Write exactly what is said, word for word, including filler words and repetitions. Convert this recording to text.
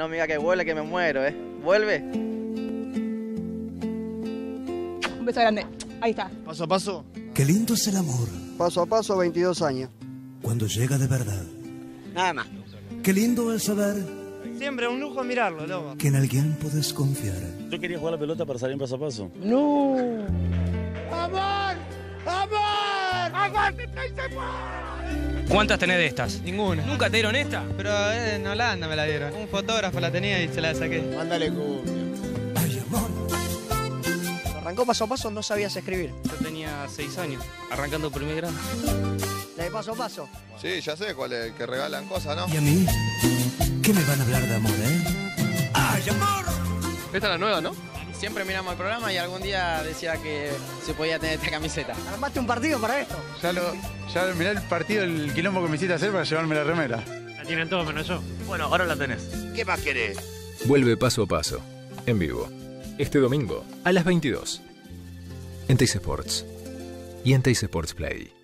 No me diga que vuelve, que me muero, ¿eh? ¿Vuelve? Un beso grande. Ahí está. Paso a paso. Qué lindo es el amor. Paso a paso, veintidós años. Cuando llega de verdad. Nada más. Qué lindo es saber. Siempre un lujo mirarlo, loco. Que en alguien puedes confiar. Yo quería jugar la pelota para salir en paso a paso. No. ¡Amor! ¡Amor! ¡Amor! ¿Cuántas tenés de estas? Ninguna. ¿Nunca te dieron esta? Pero en Holanda me la dieron. Un fotógrafo la tenía y se la saqué. Mándale cumbia. Ay, amor. Arrancó paso a paso, no sabías escribir. Yo tenía seis años, arrancando primer grado. La de paso a paso. Sí, ya sé cuál es, que regalan cosas, ¿no? ¿Y a mí? ¿Qué me van a hablar de amor, eh? ¡Ay, amor! Esta es la nueva, ¿no? Siempre miramos el programa y algún día decía que se podía tener esta camiseta. ¿Armaste un partido para esto? Ya lo, ya mirá el partido, el quilombo que me hiciste hacer para llevarme la remera. La tienen todos menos yo. Bueno, ahora la tenés. ¿Qué más querés? Vuelve Paso a Paso, en vivo, este domingo a las veintidós, en Teis Sports y en Teis Sports Play.